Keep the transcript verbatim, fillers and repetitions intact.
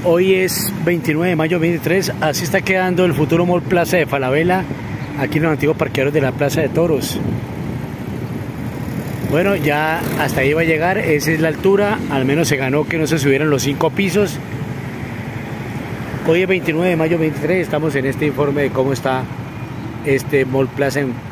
Hoy es veintinueve de mayo veintitrés, así está quedando el futuro Mall Plaza de Falabella, aquí en los antiguos parqueaderos de la Plaza de Toros. Bueno, ya hasta ahí va a llegar, esa es la altura, al menos se ganó que no se subieran los cinco pisos. Hoy es veintinueve de mayo veintitrés, estamos en este informe de cómo está este Mall Plaza en